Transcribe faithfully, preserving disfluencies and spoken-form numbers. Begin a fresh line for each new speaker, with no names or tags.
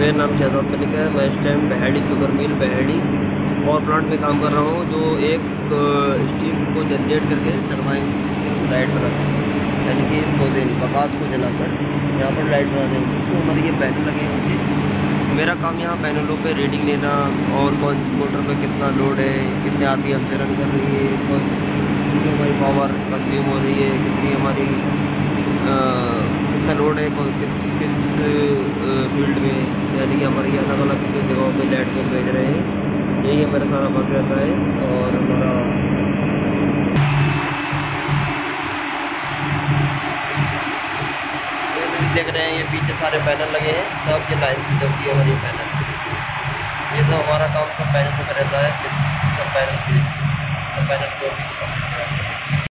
मेरा नाम शहजाद मलिक है। मैं इस time Baheri sugar mill Baheri power plant में काम कर रहा हूँ, जो एक स्टीम को जनरेट करके टरबाइन से लाइट बनाता है, यानी कि पौधे प्रकाश को जलाकर यहाँ पर लाइट बनाने की। इससे हमारे ये पैनल लगे होंगे। मेरा काम यहाँ पैनलों पे रीडिंग लेना और कौन सी मोटर पे कितना लोड है, कितने आर पी एम से रन कर रही है, कौन कितनी हमारी पावर कंज्यूम हो रही है, कितनी हमारी कितना लोड है, कौन किस किस फील्ड में, यानी कि हमारी अलग अलग जगहों पे लाइट को भेज रहे हैं। यही हमारा सारा वर्क रहता है। और हमारा देख रहे हैं ये पीछे सारे पैनल लगे हैं, सब ये लाइन से चलती है हमारी पैनल। ये सब हमारा काम सब पैनल में रहता है। सब पैनल सब पैनल को